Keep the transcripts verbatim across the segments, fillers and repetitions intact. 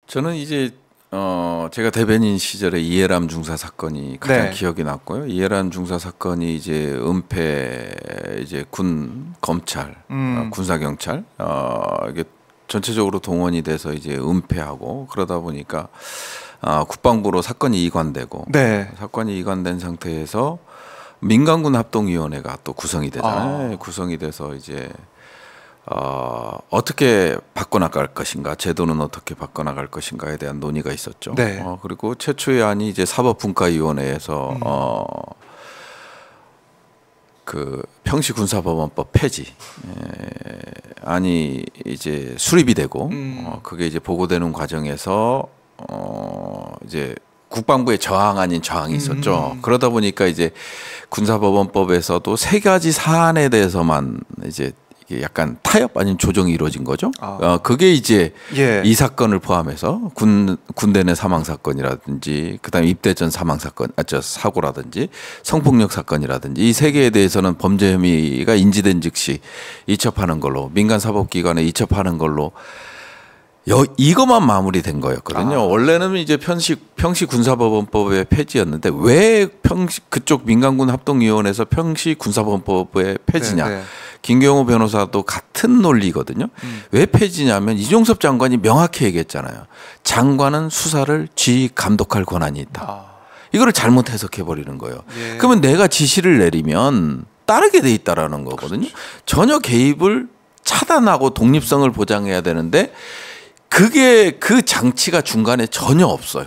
저는 이제 어 제가 대변인 시절에 이해람 중사 사건이 가장 네. 기억이 났고요. 이해람 중사 사건이 이제 은폐 이제 군 검찰, 음. 어, 군사 경찰 어 이게 전체적으로 동원이 돼서 이제 은폐하고 그러다 보니까 아, 국방부로 사건이 이관되고 네. 사건이 이관된 상태에서 민간군 합동위원회가 또 구성이 되잖아요. 아. 구성이 돼서 이제 어, 어떻게 바꿔나갈 것인가, 제도는 어떻게 바꿔나갈 것인가에 대한 논의가 있었죠. 네. 어, 그리고 최초의 안이 이제 사법분과위원회에서 음. 어, 그 평시군사법원법 폐지 에, 안이 이제 수립이 되고 음. 어, 그게 이제 보고되는 과정에서 어, 이제 국방부의 저항 아닌 저항이 있었죠. 음. 그러다 보니까 이제 군사법원법에서도 세 가지 사안에 대해서만 이제 이게 약간 타협 아닌 조정이 이루어진 거죠. 아. 어, 그게 이제 예. 이 사건을 포함해서 군 군대 내 사망 사건이라든지 그다음에 입대 전 사망 사건, 아 저 사고라든지 성폭력 사건이라든지 이 세 개에 대해서는 범죄 혐의가 인지된 즉시 이첩하는 걸로 민간 사법기관에 이첩하는 걸로 여, 이것만 마무리된 거였거든요. 아. 원래는 이제 평시 평시 군사법원법의 폐지였는데 왜 평시 그쪽 민간군 합동위원회에서 평시 군사법원법의 폐지냐? 네, 네. 김경호 변호사도 같은 논리거든요. 음. 왜 폐지냐면 이종섭 장관이 명확히 얘기했잖아요. 장관은 수사를 지휘 감독할 권한이 있다. 아. 이거를 잘못 해석해 버리는 거예요. 예. 그러면 내가 지시를 내리면 따르게 돼 있다라는 거거든요. 그렇죠. 전혀 개입을 차단하고 독립성을 보장해야 되는데 그게 그 장치가 중간에 전혀 없어요.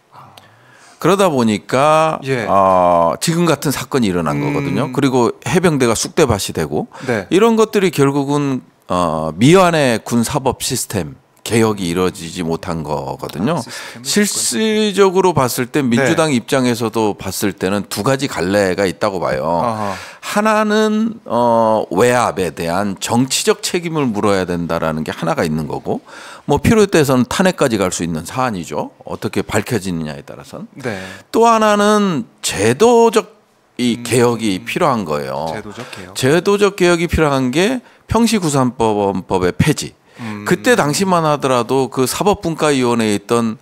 그러다 보니까 예. 어, 지금 같은 사건이 일어난 음. 거거든요. 그리고 해병대가 쑥대밭이 되고 네. 이런 것들이 결국은 어, 미완의 군 사법 시스템 개혁이 이루어지지 못한 거거든요. 아, 시스템은 실질적으로 봤을 때 민주당 네. 입장에서도 봤을 때는 두 가지 갈래가 있다고 봐요. 아하. 하나는 어, 외압에 대한 정치적 책임을 물어야 된다라는 게 하나가 있는 거고, 뭐 필요해서는 탄핵까지 갈 수 있는 사안이죠. 어떻게 밝혀지느냐에 따라서는. 네. 또 하나는 제도적 이 음. 개혁이 필요한 거예요. 제도적 개혁. 제도적 개혁이 필요한 게 평시구산법원법의 폐지. 음. 그때 당시만 하더라도 그 사법분과위원회에 있던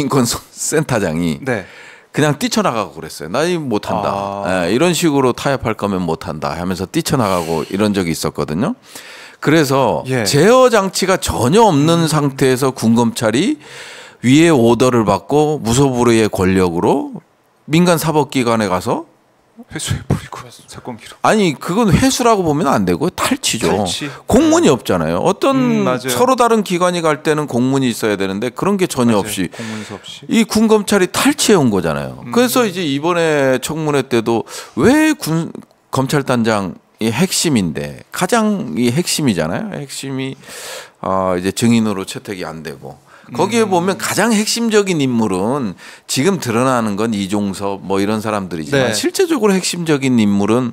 군인권센터장이 네. 그냥 뛰쳐나가고 그랬어요. 나 이거 못한다. 아. 예, 이런 식으로 타협할 거면 못한다 하면서 뛰쳐나가고 이런 적이 있었거든요. 그래서 예. 제어 장치가 전혀 없는 상태에서 군검찰이 위에 오더를 받고 무소불위의 권력으로 민간 사법기관에 가서 회수해버리고 사건 기록. 아니 그건 회수라고 보면 안 되고 탈취죠. 탈취. 공문이 없잖아요. 어떤 음, 맞아요. 서로 다른 기관이 갈 때는 공문이 있어야 되는데 그런 게 전혀 맞아요. 없이 공문서 없이. 이 군검찰이 탈취해 온 거잖아요. 음. 그래서 이제 이번에 청문회 때도 왜 군 검찰단장이 핵심인데 가장 이 핵심이잖아요. 핵심이 아 이제 증인으로 채택이 안 되고 거기에 음. 보면 가장 핵심적인 인물은 지금 드러나는 건 이종섭 뭐 이런 사람들이지만 네. 실제적으로 핵심적인 인물은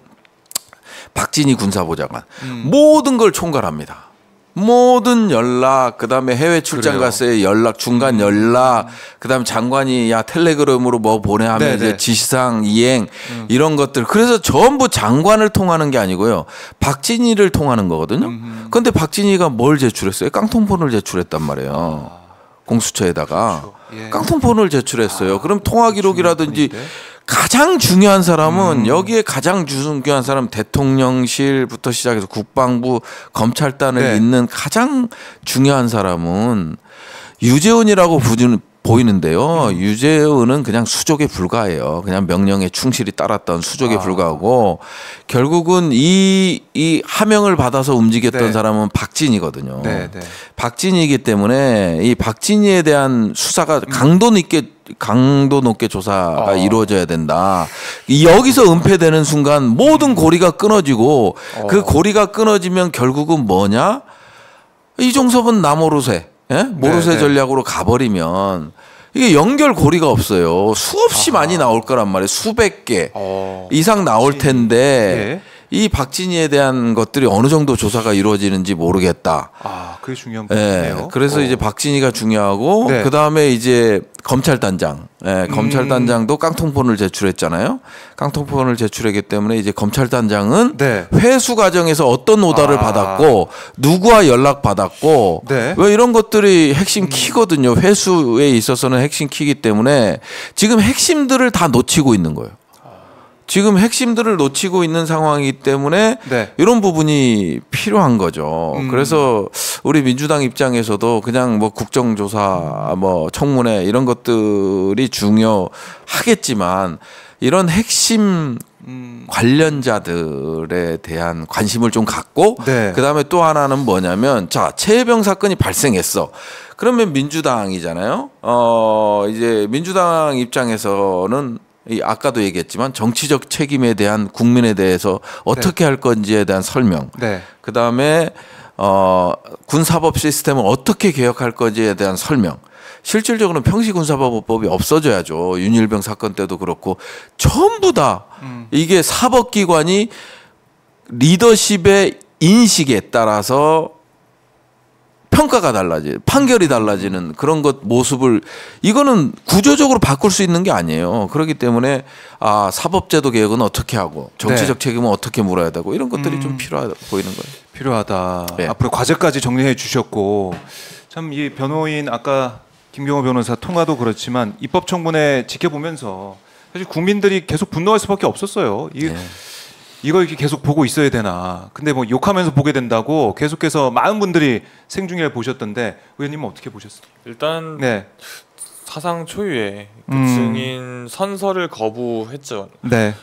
박진희 군사보좌관 음. 모든 걸 총괄합니다. 모든 연락, 그다음에 해외 출장 그래요. 갔을 때 연락, 중간 연락, 그다음에 장관이 야 텔레그램으로 뭐 보내 하면 네네. 이제 지시사항 이행 음. 이런 것들. 그래서 전부 장관을 통하는 게 아니고요. 박진희를 통하는 거거든요. 음흠. 그런데 박진희가 뭘 제출했어요? 깡통폰을 제출했단 말이에요. 아. 공수처에다가 그렇죠. 예. 깡통폰을 제출했어요. 아, 그럼 통화 기록이라든지 중요한 가장 중요한 사람은 음. 여기에 가장 중요한 사람 대통령실부터 시작해서 국방부 검찰단을 네. 잇는 가장 중요한 사람은 유재훈이라고 부르는 보이는데요. 음. 유재훈은 그냥 수족에 불과해요. 그냥 명령에 충실히 따랐던 수족에 아. 불과하고 결국은 이, 이 하명을 받아서 움직였던 네. 사람은 박진희거든요. 네, 네. 박진희이기 때문에 이 박진희에 대한 수사가 강도 높게 강도 높게 조사가 어. 이루어져야 된다. 이 여기서 은폐되는 순간 모든 고리가 끊어지고 어. 그 고리가 끊어지면 결국은 뭐냐? 이종섭은 남오르세, 예? 모르세 네, 네. 전략으로 가버리면 이게 연결 고리가 없어요. 수없이 아하. 많이 나올 거란 말이에요. 수백 개 어. 이상 나올 텐데 이 박진희에 대한 것들이 어느 정도 조사가 이루어지는지 모르겠다. 아, 그게 중요한 네, 부분이네요. 그래서 어. 이제 박진희가 중요하고 네. 그 다음에 이제 검찰단장, 네, 음. 검찰단장도 깡통폰을 제출했잖아요. 깡통폰을 제출했기 때문에 이제 검찰단장은 네. 회수 과정에서 어떤 오더를 아. 받았고 누구와 연락 받았고 네. 왜 이런 것들이 핵심 키거든요. 회수에 있어서는 핵심 키기 때문에 지금 핵심들을 다 놓치고 있는 거예요. 지금 핵심들을 놓치고 있는 상황이기 때문에 네. 이런 부분이 필요한 거죠. 음. 그래서 우리 민주당 입장에서도 그냥 뭐 국정조사, 뭐 청문회 이런 것들이 중요하겠지만 이런 핵심 음. 관련자들에 대한 관심을 좀 갖고 네. 그다음에 또 하나는 뭐냐면 자, 최혜병 사건이 발생했어. 그러면 민주당이잖아요. 어, 이제 민주당 입장에서는 이 아까도 얘기했지만 정치적 책임에 대한 국민에 대해서 어떻게 네. 할 건지에 대한 설명. 네. 그다음에 어, 군사법 시스템을 어떻게 개혁할 건지에 대한 설명. 실질적으로는 평시군사법법이 없어져야죠. 윤일병 사건 때도 그렇고 전부 다 음. 이게 사법기관이 리더십의 인식에 따라서 평가가 달라지, 판결이 달라지는 그런 것 모습을 이거는 구조적으로 바꿀 수 있는 게 아니에요. 그렇기 때문에 아 사법제도 개혁은 어떻게 하고 정치적 네. 책임은 어떻게 물어야 되고 이런 것들이 음. 좀 필요하다 보이는 거예요. 필요하다. 네. 앞으로 과제까지 정리해 주셨고 참 이 변호인 아까 김경호 변호사 통화도 그렇지만 입법 청문회 지켜보면서 사실 국민들이 계속 분노할 수밖에 없었어요. 이 네. 이거 이렇게 계속 보고 있어야 되나. 근데 뭐 욕하면서 보게 된다고 계속해서 많은 분들이 생중계를 보셨던데 의원님은 어떻게 보셨어요? 일단 네. 사상 초유의 그 음. 증인 선서를 거부했죠. 네.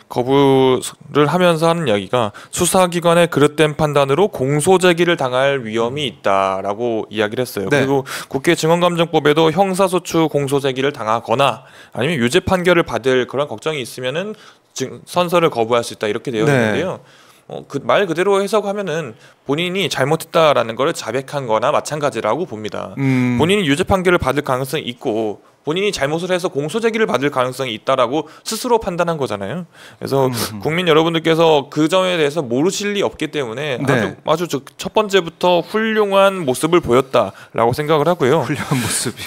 거부를 하면서 하는 이야기가 수사기관의 그릇된 판단으로 공소 제기를 당할 위험이 있다라고 이야기를 했어요. 네. 그리고 국회 증언감정법에도 형사소추 공소 제기를 당하거나 아니면 유죄 판결을 받을 그런 걱정이 있으면은 증, 선서를 거부할 수 있다 이렇게 되어 네. 있는데요. 어, 그 말 그대로 해석하면은 본인이 잘못했다라는 것을 자백한 거나 마찬가지라고 봅니다. 음. 본인이 유죄 판결을 받을 가능성이 있고 본인이 잘못을 해서 공소 제기를 받을 가능성이 있다라고 스스로 판단한 거잖아요. 그래서 음. 국민 여러분들께서 그 점에 대해서 모르실 리 없기 때문에 네. 아주, 아주 저 첫 번째부터 훌륭한 모습을 보였다라고 생각을 하고요. 훌륭한 모습이.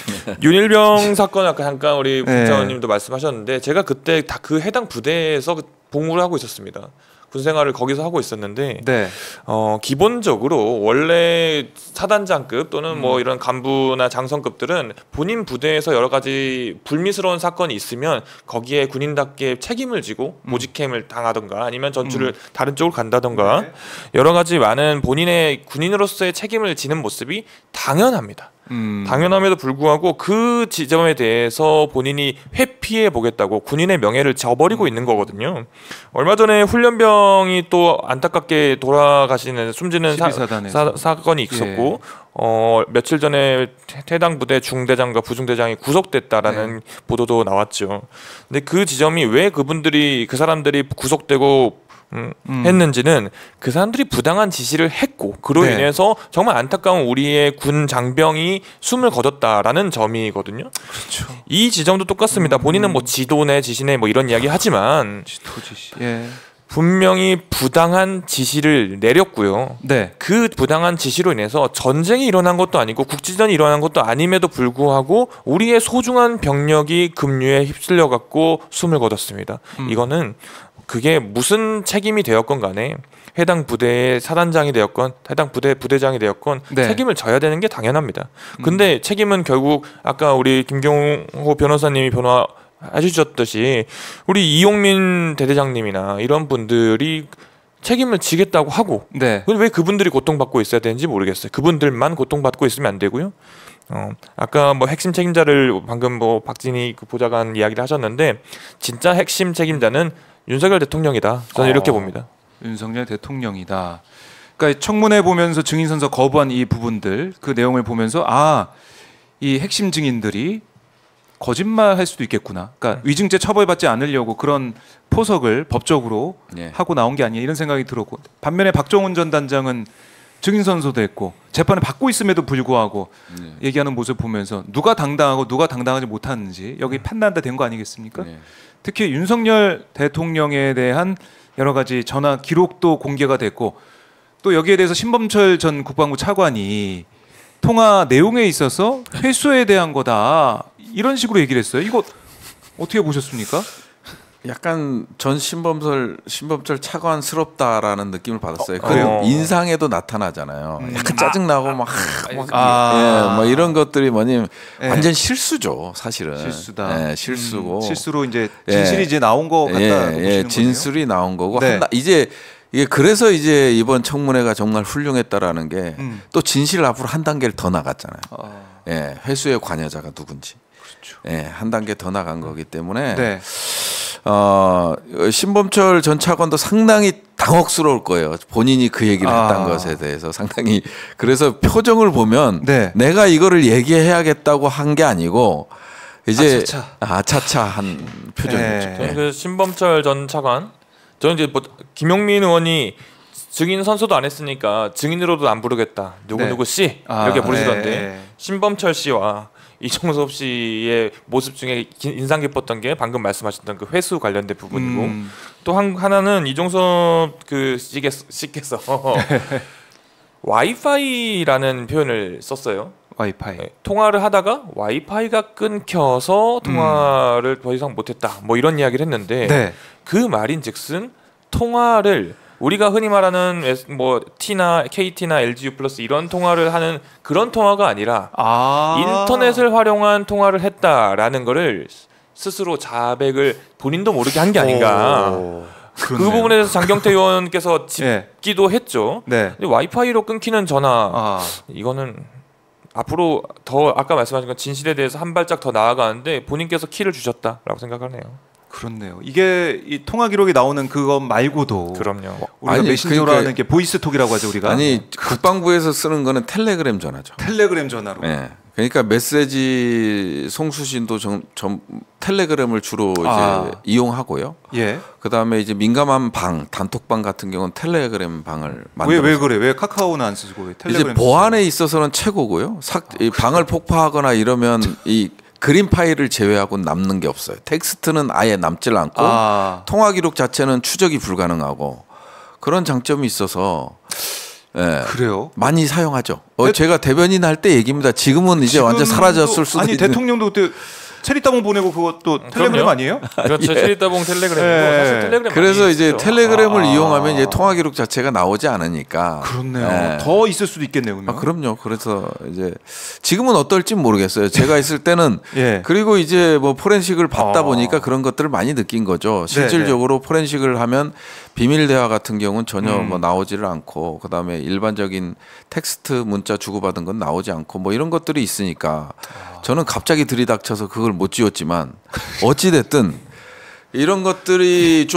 윤일병 사건 아까 잠깐 우리 네. 국장님도 말씀하셨는데 제가 그때 다 그 해당 부대에서 복무를 하고 있었습니다. 군 생활을 거기서 하고 있었는데 네. 어, 기본적으로 원래 사단장급 또는 음. 뭐 이런 간부나 장성급들은 본인 부대에서 여러 가지 불미스러운 사건이 있으면 거기에 군인답게 책임을 지고 음. 모직행을 당하던가 아니면 전투를 음. 다른 쪽으로 간다던가 네. 여러 가지 많은 본인의 군인으로서의 책임을 지는 모습이 당연합니다. 음. 당연함에도 불구하고 그 지점에 대해서 본인이 회피해 보겠다고 군인의 명예를 저버리고 있는 거거든요. 얼마 전에 훈련병이 또 안타깝게 돌아가시는 숨지는 사, 사, 사건이 있었고 예. 어, 며칠 전에 해당 부대 중대장과 부중대장이 구속됐다라는 네. 보도도 나왔죠. 근데 그 지점이 왜 그분들이 그 사람들이 구속되고 음, 음. 했는지는 그 사람들이 부당한 지시를 했고 그로 네. 인해서 정말 안타까운 우리의 군 장병이 숨을 거뒀다라는 점이거든요. 그렇죠. 이 지점도 똑같습니다. 음. 본인은 뭐 지도네 지시네 뭐 이런 이야기 하지만 지도 지시. 예. 분명히 부당한 지시를 내렸고요. 네. 그 부당한 지시로 인해서 전쟁이 일어난 것도 아니고 국지전이 일어난 것도 아님에도 불구하고 우리의 소중한 병력이 급류에 휩쓸려 갖고 숨을 거뒀습니다. 음. 이거는 그게 무슨 책임이 되었건 간에 해당 부대의 사단장이 되었건 해당 부대 부대장이 되었건 네. 책임을 져야 되는 게 당연합니다. 근데 음. 책임은 결국 아까 우리 김경호 변호사님이 변호 해주셨듯이 우리 이용민 대대장님이나 이런 분들이 책임을 지겠다고 하고 네. 왜 그분들이 고통받고 있어야 되는지 모르겠어요. 그분들만 고통받고 있으면 안 되고요. 어, 아까 뭐 핵심 책임자를 방금 뭐 박진희 그 보좌관 이야기를 하셨는데 진짜 핵심 책임자는 윤석열 대통령이다. 저는 어, 이렇게 봅니다. 윤석열 대통령이다. 그러니까 청문회 보면서 증인 선서 거부한 이 부분들 그 내용을 보면서 아, 이 핵심 증인들이 거짓말 할 수도 있겠구나. 그러니까 음. 위증죄 처벌받지 않으려고 그런 포석을 법적으로 네. 하고 나온 게 아니냐 이런 생각이 들었고 반면에 박정훈 전 단장은 증인 선서도 했고 재판을 받고 있음에도 불구하고 네. 얘기하는 모습 보면서 누가 당당하고 누가 당당하지 못하는지 여기 판단다 된 거 아니겠습니까? 네. 특히 윤석열 대통령에 대한 여러 가지 전화 기록도 공개가 됐고 또 여기에 대해서 신범철 전 국방부 차관이 통화 내용에 있어서 회수에 대한 거다 이런 식으로 얘기를 했어요. 이거 어떻게 보셨습니까? 약간 전 신범철 신범철 차관스럽다라는 느낌을 받았어요. 그 그래요? 인상에도 나타나잖아요. 음. 약간 짜증 나고 막, 막 아. 예, 뭐 이런 것들이 뭐냐면 예. 완전 실수죠, 사실은. 실수다. 예, 실수고. 음, 실수로 이제 예. 진실이 이제 나온 거 같다. 예, 예, 진술이 나온 거고 네. 한다, 이제 이게 그래서 이제 이번 청문회가 정말 훌륭했다라는 게 또 음. 진실 앞으로 한 단계를 더 나갔잖아요. 아, 예, 회수의 관여자가 누군지. 그렇죠. 예, 한 단계 더 나간 거기 때문에 네. 어, 신범철 전 차관도 상당히 당혹스러울 거예요. 본인이 그 얘기를 아. 했던 것에 대해서 상당히. 그래서 표정을 보면 네. 내가 이거를 얘기해야겠다고 한 게 아니고 이제 아차차. 아차차한 표정이죠. 네. 저는 그 신범철 전 차관, 저는 이제 뭐 김용민 의원이 증인 선서도 안 했으니까 증인으로도 안 부르겠다. 누구 네. 누구 씨 아, 이렇게 부르시던데 네. 신범철 씨와 이종섭 씨의 모습 중에 기- 인상 깊었던 게 방금 말씀하셨던 그 회수 관련된 부분이고 음. 또 한 하나는 이종섭 그 씨께, 씨께서 와이파이라는 표현을 썼어요. 와이파이. 네, 통화를 하다가 와이파이가 끊겨서 통화를 더 이상 못했다. 뭐 이런 이야기를 했는데 네. 그 말인즉슨 통화를 우리가 흔히 말하는 에스- 뭐 T나 케이티나 엘지유 플러스 이런 통화를 하는 그런 통화가 아니라 아. 인터넷을 활용한 통화를 했다라는 거를 스스로 자백을 본인도 모르게 한 게 아닌가. 오, 그 그렇네요. 부분에 대해서 장경태 의원께서 예. 짚기도 했죠. 네. 근데 와이파이로 끊기는 전화 아. 이거는 앞으로 더 아까 말씀하신 건 진실에 대해서 한 발짝 더 나아가는데 본인께서 키를 주셨다라고 생각하네요. 그렇네요. 이게 이 통화 기록이 나오는 그것 말고도 그럼요. 우리가 아니, 메신저로 그러니까- 하는 게 보이스톡이라고 하죠 우리가. 아니 국방부에서 쓰는 거는 텔레그램 전화죠. 텔레그램 전화로. 예. 그러니까 메시지 송수신도 좀, 좀 텔레그램을 주로 이제 아. 이용하고요. 예. 그 다음에 이제 민감한 방, 단톡방 같은 경우는 텔레그램 방을 만들어. 왜 왜 그래? 왜 카카오는 안 쓰고 왜 이제 텔레그램? 보안에 있어서는 최고고요. 삭, 이 방을 폭파하거나 이러면 이 그림 파일을 제외하고 남는 게 없어요. 텍스트는 아예 남질 않고 아. 통화 기록 자체는 추적이 불가능하고 그런 장점이 있어서 예, 그래요? 많이 사용하죠. 어, 대- 제가 대변인 할 때 얘기입니다. 지금은 이제 완전 지금도- 사라졌을 수도 아니 있는. 대통령도 그때 체리따봉 보내고 그것도 텔레그램 그럼요. 아니에요? 그렇죠. 예. 시리따봉 텔레그램이고 예. 사실 텔레그램 그래서 많이 이제 쓰죠. 텔레그램을 아. 이용하면 이제 통화 기록 자체가 나오지 않으니까. 그렇네요. 예. 더 있을 수도 있겠네요. 그러면. 아, 그럼요. 그래서 이제 지금은 어떨지 모르겠어요. 제가 있을 때는 예. 그리고 이제 뭐 포렌식을 받다 어. 보니까 그런 것들을 많이 느낀 거죠. 실질적으로 포렌식을 하면 비밀 대화 같은 경우는 전혀 음. 뭐 나오지를 않고 그다음에 일반적인 텍스트 문자 주고받은 건 나오지 않고 뭐 이런 것들이 있으니까 저는 갑자기 들이닥쳐서 그걸 못 지웠지만 어찌 됐든 이런 것들이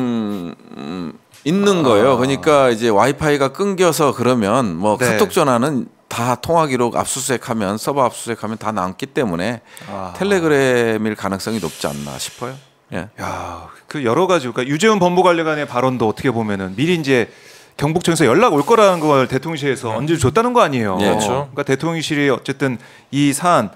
좀 음, 있는 거예요. 그러니까 이제 와이파이가 끊겨서 그러면 뭐 네. 카톡 전화는 다 통화 기록 압수수색하면 서버 압수수색하면 다 남기 때문에 아. 텔레그램일 가능성이 높지 않나 싶어요. 예. 야, 그 여러 가지 그러니까 유재훈 법무관리관의 발언도 어떻게 보면은 미리 이제 경북청에서 연락 올 거라는 걸 대통령실에서 언제 줬다는 거 아니에요. 예. 그렇죠. 그러니까 대통령실이 어쨌든 이 사안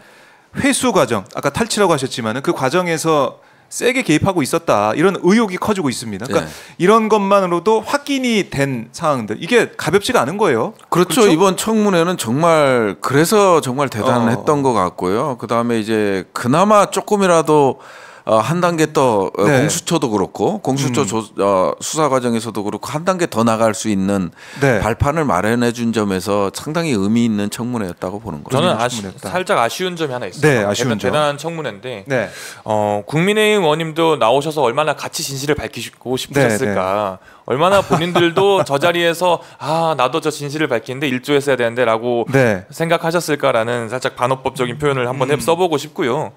회수 과정 아까 탈취라고 하셨지만은 그 과정에서 세게 개입하고 있었다 이런 의혹이 커지고 있습니다. 그러니까 네. 이런 것만으로도 확인이 된 사항들 이게 가볍지가 않은 거예요. 그렇죠. 이번 청문회는 정말 그래서 정말 대단했던 어. 것 같고요. 그 다음에 이제 그나마 조금이라도 어, 한 단계 더 어, 네. 공수처도 그렇고 공수처 음. 조, 어, 수사 과정에서도 그렇고 한 단계 더 나갈 수 있는 네. 발판을 마련해 준 점에서 상당히 의미 있는 청문회였다고 보는 거죠. 저는 그런 아쉬, 청문회였다. 살짝 아쉬운 점이 하나 있어요. 네, 아쉬운 대단, 점. 대단한 청문회인데 네. 어, 국민의힘 의원님도 나오셔서 얼마나 같이 진실을 밝히고 싶으셨을까. 얼마나 본인들도 저 자리에서 아 나도 저 진실을 밝히는데 일조했어야 되는데라고 네. 생각하셨을까라는 살짝 반어법적인 표현을 한번 해 음. 써보고 싶고요.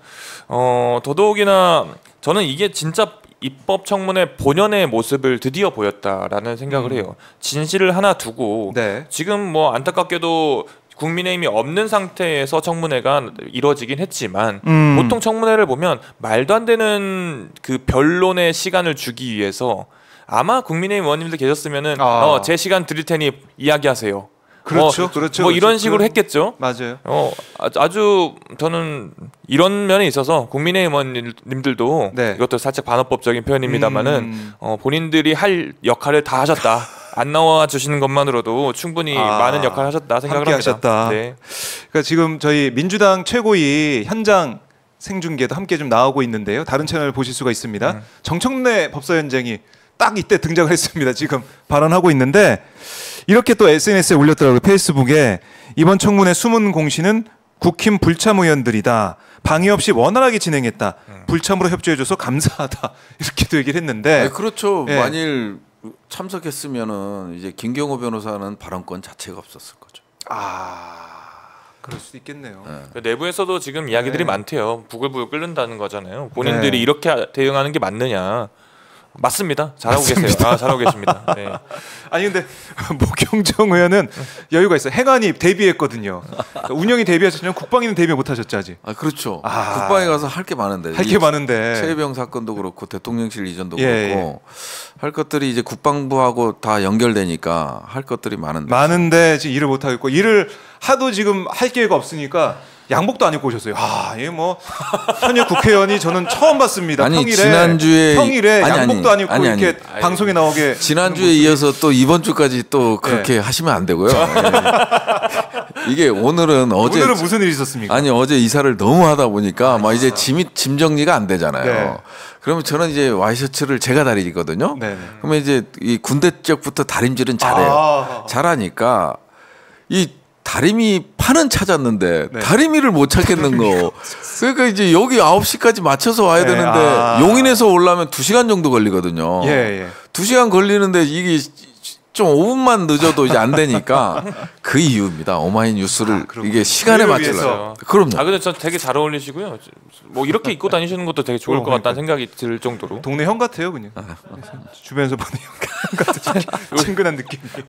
어, 더더욱이나 저는 이게 진짜 입법 청문회 본연의 모습을 드디어 보였다라는 생각을 음. 해요. 진실을 하나 두고 네. 지금 뭐 안타깝게도 국민의힘이 없는 상태에서 청문회가 이루어지긴 했지만 음. 보통 청문회를 보면 말도 안 되는 그 변론의 시간을 주기 위해서 아마 국민의힘 의원님들 계셨으면은 아. 어, 제 시간 드릴 테니 이야기하세요. 그렇죠, 뭐, 그렇죠, 뭐 그렇죠. 이런 식으로 그런- 했겠죠. 맞아요. 어 아주, 아주 저는 이런 면에 있어서 국민의힘 의원님들도 네. 이것도 살짝 반어법적인 표현입니다만은 음. 어, 본인들이 할 역할을 다 하셨다. 안 나와 주시는 것만으로도 충분히 아, 많은 역할을 하셨다 생각을 함께 합니다. 하셨다. 네. 그러니까 지금 저희 민주당 최고위 현장 생중계도 함께 좀 나오고 있는데요. 다른 채널 보실 수가 있습니다. 음. 정청래 법사위원장이 딱 이때 등장을 했습니다. 지금 발언하고 있는데 이렇게 또 에스엔에스에 올렸더라고요. 페이스북에 이번 청문회 숨은 공신은 국힘 불참 의원들이다. 방해 없이 원활하게 진행했다. 음. 불참으로 협조해줘서 감사하다. 이렇게도 얘기를 했는데 아니, 그렇죠. 예. 만일 참석했으면은 이제 김경호 변호사는 발언권 자체가 없었을 거죠. 아 그럴 수도 있겠네요. 예. 그 내부에서도 지금 이야기들이 네. 많대요. 부글부글 끓는다는 거잖아요. 본인들이 네. 이렇게 대응하는 게 맞느냐? 맞습니다. 잘하고 맞습니다. 계세요. 아, 잘하고 계십니다. 네. 아니 근데 모경정 의원은 여유가 있어요. 행안위 데뷔했거든요. 그러니까 운영이 데뷔하셨지만 국방위는 데뷔 못하셨죠 아직. 아 그렇죠. 아. 국방에 가서 할 게 많은데 할 게 많은데. 최혜병 사건도 그렇고 대통령실 이전도 예, 그렇고 할 것들이 이제 국방부하고 다 연결되니까 할 것들이 많은데. 많은데 지금 일을 못 하겠고 일을 하도 지금 할 기회가 없으니까 양복도 안 입고 오셨어요. 아, 이게 뭐 현역 국회의원이 저는 처음 봤습니다. 아니, 평일에 지난주에 평일에 아니, 양복도 안 입고 아니, 아니. 이렇게 아니. 방송에 나오게 지난주에 이어서 또 이번 주까지 또 그렇게 예. 하시면 안 되고요. 예. 이게 오늘은 어제 오늘은 무슨 일이 있었습니까? 아니 어제 이사를 너무 하다 보니까 막 이제 짐이 짐 정리가 안 되잖아요. 네. 그러면 저는 이제 와이셔츠를 제가 다리거든요. 네네. 그러면 이제 이 군대 쪽부터 다림질은 잘해요. 아. 잘하니까 이 다리미 파는 찾았는데 네. 다리미를 못 찾겠는 거. 그러니까 이제 여기 아홉 시까지 맞춰서 와야 네, 되는데 아. 용인에서 올라면 두 시간 정도 걸리거든요. 예, 예. 두 시간 걸리는데 이게 좀 오 분만 늦어도 이제 안 되니까 그 이유입니다. 오마이뉴스를 아, 그렇군요. 이게 시간에 그를 맞추려고. 위해서. 그럼요. 아 근데 전 되게 잘 어울리시고요. 뭐 이렇게 입고 다니시는 것도 되게 좋을 어, 것 같다는 생각이 들 정도로. 동네 형 같아요, 그냥. 주변에서 보는 형 같은 친근한 느낌.